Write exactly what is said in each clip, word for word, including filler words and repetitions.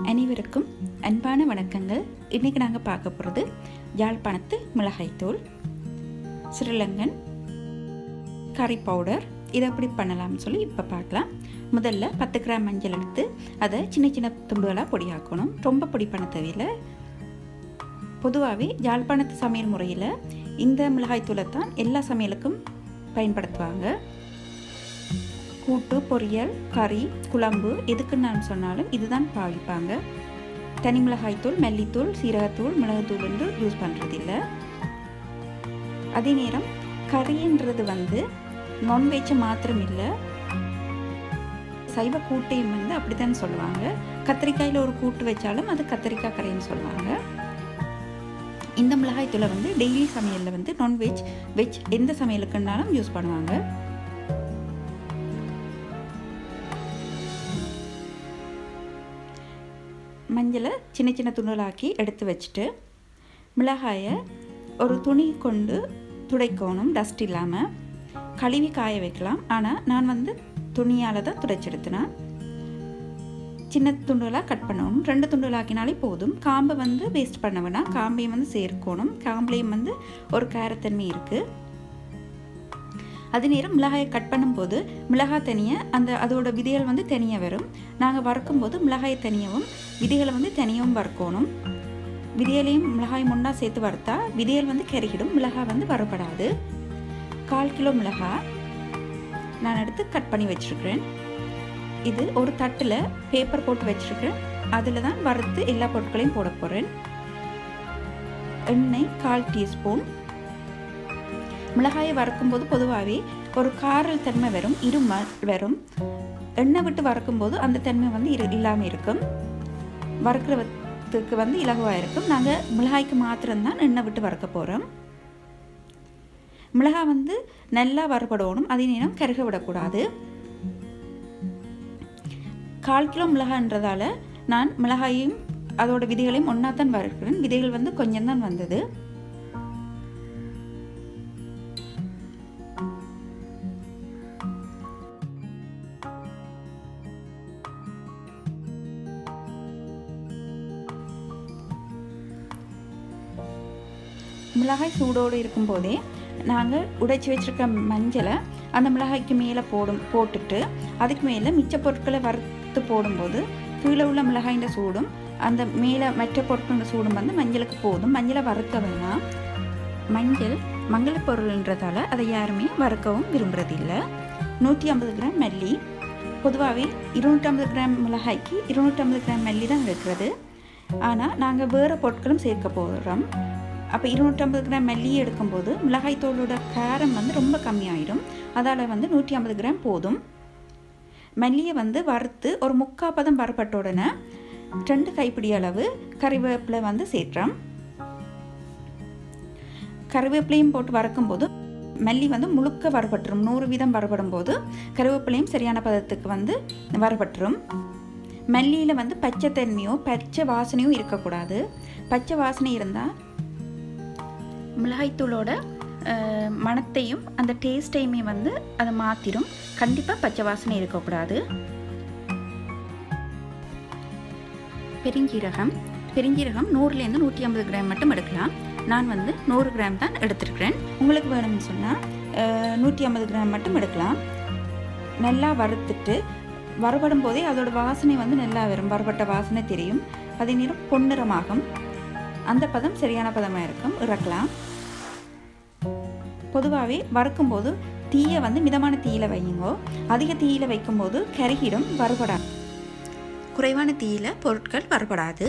அனைவருக்கும் அன்பான வணக்கங்கள். இன்றைக்கி நாங்கள் பார்க்க போகிறது யாழ்ப்பாணத்து மிளகாய்த்தூள், ஸ்ரீலங்கன் கறி பவுடர். இதை எப்படி பண்ணலாம்னு சொல்லி இப்போ பார்க்கலாம். முதல்ல பத்து கிராம் மஞ்சள் எடுத்து அதை சின்ன சின்ன துண்டுகளாக பொடியாக்கணும். ரொம்ப பொடி பண்ண தேவையில்லை. பொதுவாகவே யாழ்ப்பாணத்து சமையல் முறையில் இந்த மிளகாய்த்தூளை தான் எல்லா சமையலுக்கும் பயன்படுத்துவாங்க. கூட்டு, பொரியல், கறி, குழம்பு எதுக்குன்னு சொன்னாலும் இதுதான் பாவிப்பாங்க. தனி மிளகாய்த்தூள், மல்லித்தூள், சீரகத்தூள், மிளகுத்தூள் என்று யூஸ் பண்ணுறதில்லை. அதே நேரம் கறின்றது வந்து நான்வெஜ் மாத்திரம் இல்லை, சைவ கூட்டையும் வந்து அப்படித்தான் சொல்லுவாங்க. கத்திரிக்காயில் ஒரு கூட்டு வச்சாலும் அது கத்திரிக்காய் கறின்னு சொல்லுவாங்க. இந்த மிளகாய்த்தூளை வந்து டெய்லி சமையலில் வந்து நான்வெஜ் வெஜ் எந்த சமையலுக்குன்னாலும் யூஸ் பண்ணுவாங்க. மஞ்சளை சின்ன சின்ன துண்டுகளாக்கி எடுத்து வச்சுட்டு மிளகாயை ஒரு துணி கொண்டு துடைக்கணும், டஸ்ட் இல்லாமல். கழுவி காய வைக்கலாம். ஆனால் நான் வந்து துணியால் தான் துடைச்செடுத்தினேன். சின்ன துண்டுகளாக கட் பண்ணணும். ரெண்டு துண்டுகளாக்கினாலே போதும். காம்பை வந்து வேஸ்ட் பண்ண வேணாம். காம்பையும் வந்து சேர்க்கணும். காம்பையும் வந்து ஒரு காரத்தன்மை இருக்குது. அது நேரம் மிளகாயை கட் பண்ணும்போது மிளகாய் தனியாக அந்த அதோட விதைகள் வந்து தனியாக வரும். நாங்கள் வறுக்கும்போது மிளகாயை தனியாகவும் விதைகளை வந்து தனியாகவும் வறுக்கணும். விதைகளையும் மிளகாய் முன்னா சேர்த்து வறுத்தா விதைகள் வந்து கருகிடும், மிளகாய் வந்து வறுபடாது. கால் கிலோ மிளகாய் நான் எடுத்து கட் பண்ணி வச்சுருக்கிறேன். இது ஒரு தட்டில் பேப்பர் போட்டு வச்சுருக்கிறேன். அதில் தான் வறுத்து எல்லா பொருட்களையும் போட போகிறேன். எண்ணெய் கால் டீஸ்பூன். மிளகாயை வறுக்கும்போது பொதுவாகவே ஒரு காரல் தன்மை வரும், இருமல் வரும். எண்ணெய் விட்டு வறுக்கும்போது அந்த தன்மை வந்து இரு இல்லாமல் இருக்கும். வறுக்கிறதுக்கு வந்து இலகுவாக இருக்கும். நாங்கள் மிளகாய்க்கு மாத்திரம்தான் எண்ணெய் விட்டு வறுக்க போகிறோம். மிளகாய் வந்து நல்லா வறுபடணும், அதே நேரம் கருக விடக்கூடாது. கால் கிலோ மிளகாய்ன்றதால நான் மிளகாயையும் அதோட விதைகளையும் ஒன்றா தான் வறுக்கிறேன். விதைகள் வந்து கொஞ்சம் தான் வந்தது. மிளகாய் சூடோடு இருக்கும்போதே நாங்கள் உடைச்சி வச்சுருக்க மஞ்சளை அந்த மிளகாய்க்கு மேலே போடும் போட்டுட்டு அதுக்கு மேலே மிச்ச பொருட்களை வறுத்து போடும்போது கீழே உள்ள மிளகாயின் சூடும் அந்த மேலே மற்ற பொருட்களோட சூடும் வந்து மஞ்சளுக்கு போதும். மஞ்சளை வறுக்க வேணாம். மஞ்சள் மங்கள பொருள்ன்றதால அதை யாருமே வறுக்கவும் விரும்புறதில்லை. நூற்றி ஐம்பது கிராம் மல்லி. பொதுவாகவே இருநூற்றி ஐம்பது கிராம் மிளகாய்க்கு இருநூற்றி ஐம்பது கிராம் மல்லி தான் இருக்கிறது. ஆனால் நாங்கள் வேறு பொருட்களும் சேர்க்க போகிறோம். அப்போ இருநூற்றி ஐம்பது கிராம் மல்லியை எடுக்கும்போது மிளகாய்த்தூளோட காரம் வந்து ரொம்ப கம்மியாயிடும். அதால் வந்து நூற்றி ஐம்பது கிராம் போதும். மல்லியை வந்து வறுத்து ஒரு முக்கால் பதம் வறுப்பட்ட உடனே ரெண்டு கைப்பிடி அளவு கறிவேப்பிலை வந்து சேர்க்கிறோம். கறிவேப்பிலையும் போட்டு வறுக்கும்போது மல்லி வந்து முழுக்க வறுபட்டுரும். நூறு வீதம் வறுபடும் போது கறிவேப்பிலையும் சரியான பதத்துக்கு வந்து வறுபட்டுரும். மல்லியில் வந்து பச்சை தன்மையோ பச்சை வாசனையோ இருக்கக்கூடாது. பச்சை வாசனை இருந்தால் மிளகாய்த்தூளோட மணத்தையும் அந்த டேஸ்ட்டையுமே வந்து அதை மாற்றிடும். கண்டிப்பாக பச்சை வாசனை இருக்கக்கூடாது. பெருஞ்சீரகம். பெருஞ்சீரகம் நூறுலேருந்து நூற்றி ஐம்பது கிராம் மட்டும் எடுக்கலாம். நான் வந்து நூறு கிராம் தான் எடுத்துருக்கிறேன். உங்களுக்கு வேணும்னு சொன்னால் நூற்றி ஐம்பது கிராம் மட்டும் எடுக்கலாம். நல்லா வறுத்துட்டு வறுபடும் போதே அதோட வாசனை வந்து நல்லா வரும். வறுபட்ட வாசனை தெரியும். அதே நேரம் பொன்னிறமாகும். அந்த பதம் சரியான பதமாக இருக்கும். இறக்கலாம். பொதுவாகவே வறுக்கும்போது தீயை வந்து மிதமான தீயில வையுங்கோ. அதிக தீயில வைக்கும்போது கருகிடும், வறுபடாது. குறைவான தீயில பொருட்கள் வறுபடாது.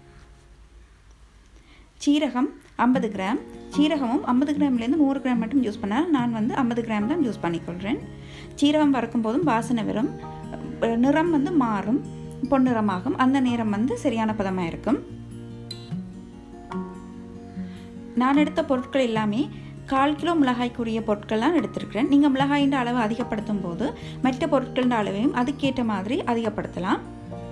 சீரகம் ஐம்பது கிராம். சீரகமும் ஐம்பது கிராம்லேருந்து நூறு கிராம் மட்டும் யூஸ் பண்ணால் நான் வந்து ஐம்பது கிராம் தான் யூஸ் பண்ணிக்கொள்கிறேன். சீரகம் வறுக்கும் போதும் வாசனை வரும், நிறம் வந்து மாறும், பொன்னிறமாகும். அந்த நேரம் வந்து சரியான பதமாக இருக்கும். நான் எடுத்த பொருட்கள் எல்லாமே கால் கிலோ மிளகாய்க்குரிய பொருட்கள்லாம் எடுத்துருக்கிறேன். நீங்கள் மிளகாயின் அளவு அதிகப்படுத்தும் போது மற்ற பொருட்களின் அளவையும் அதுக்கேற்ற மாதிரி அதிகப்படுத்தலாம்.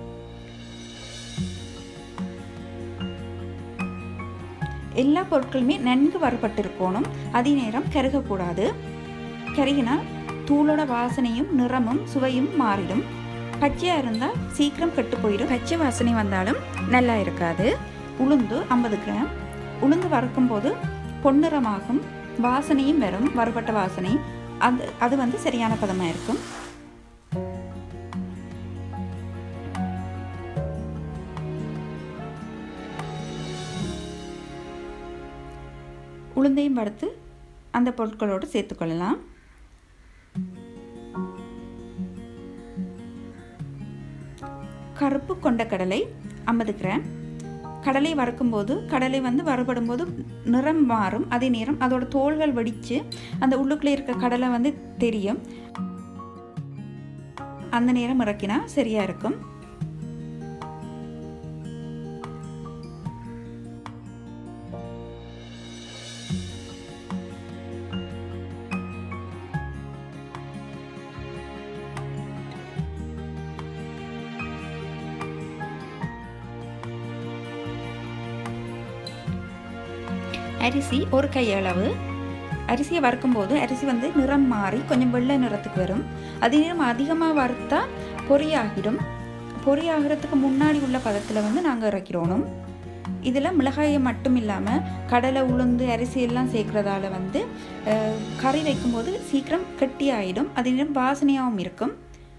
எல்லா பொருட்களுமே நன்கு வறுபட்டிருக்கணும். அதே நேரம் கருகக்கூடாது. கருகினால் தூளோட வாசனையும் நிறமும் சுவையும் மாறிடும். பச்சையாக இருந்தால் சீக்கிரம் கெட்டு போயிடும், பச்சை வாசனை வந்தாலும் நல்லா இருக்காது. உளுந்து ஐம்பது கிராம். உளுந்து வறுக்கும் போது பொன்னிறமாகும், வாசனையும் வரும், வறுபட்ட வாசனை. அது அது வந்து சரியான பதமாக இருக்கும். உளுந்தையும் வறுத்து அந்த பொருட்களோடு சேர்த்துக்கொள்ளலாம். கருப்பு கொண்ட கடலை ஐம்பது கிராம். கடலை வறுக்கும்போது கடலை வந்து வறுபடும் போது நிறம் மாறும், அதே நேரம் அதோட தோள்கள் வெடித்து அந்த உள்ளுக்குள்ளே இருக்க கடலை வந்து தெரியும். அந்த நேரம் இறக்கினா சரியாக இருக்கும். அரிசி ஒரு கையளவு. அரிசியை வறுக்கும்போது அரிசி வந்து நிறம் மாறி கொஞ்சம் வெள்ளை நிறத்துக்கு வரும். அதே நேரம் அதிகமாக வறுத்தா பொரியாகிடும். பொரியாகிறதுக்கு முன்னாடி உள்ள பதத்தில் வந்து நாங்கள் இறக்கிறோணும். இதில் மிளகாயை மட்டும் இல்லாமல் கடலை, உளுந்து, அரிசி எல்லாம் சேர்க்குறதால வந்து கறி வைக்கும்போது சீக்கிரம் கெட்டியாகிடும், அதே நேரம் வாசனையாகவும் இருக்கும்.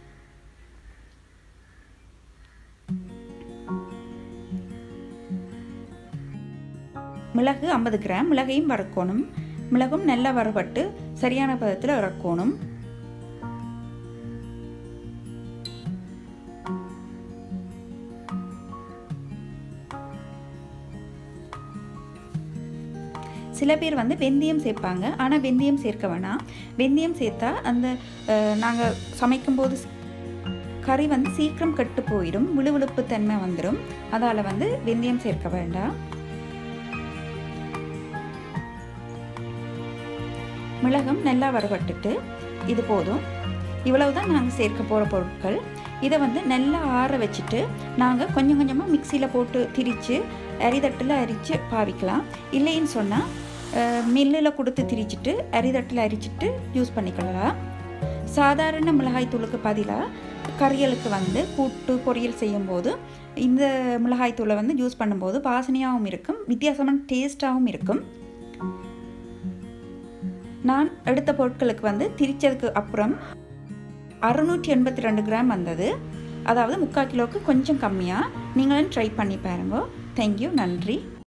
மிளகு ஐம்பது கிராம். மிளகையும் வறுக்கணும். மிளகும் நல்லா வறுபட்டு சரியான பதத்தில் இறக்கணும். சில பேர் வந்து வெந்தயம் சேர்ப்பாங்க, ஆனால் வெந்தயம் சேர்க்க வேணாம். வெந்தயம் சேர்த்தா அந்த நாங்கள் சமைக்கும்போது கறி வந்து சீக்கிரம் கெட்டு போயிடும், விழுவிழுப்பு தன்மை வந்துடும். அதால் வந்து வெந்தயம் சேர்க்க வேண்டாம். மிளகும் நல்லா வறுபட்டுட்டு இது போதும். இவ்வளவு தான் நாங்கள் சேர்க்க போகிற பொருட்கள். இதை வந்து நல்லா ஆற வச்சுட்டு நாங்கள் கொஞ்சம் கொஞ்சமாக மிக்சியில் போட்டு திரித்து அரிதட்டில் அரித்து பாவிக்கலாம். இல்லைன்னு சொன்னால் மில்லில் கொடுத்து திரிச்சிட்டு அரிதட்டில் அரிச்சிட்டு யூஸ் பண்ணிக்கலாம். சாதாரண மிளகாய் தூளுக்கு பதிலாக கறிகளுக்கு வந்து கூட்டு பொரியல் செய்யும்போது இந்த மிளகாய் தூளை வந்து யூஸ் பண்ணும்போது வாசனையாகவும் இருக்கும், வித்தியாசமான டேஸ்ட்டாகவும் இருக்கும். நான் எடுத்த பொருட்களுக்கு வந்து திரிச்சதுக்கு அப்புறம் அறுநூற்றி எண்பத்தி ரெண்டு கிராம் வந்தது. அதாவது முக்கால் கிலோவுக்கு கொஞ்சம் கம்மியாக. நீங்களும் ட்ரை பண்ணி பாருங்க. தேங்க்யூ, நன்றி.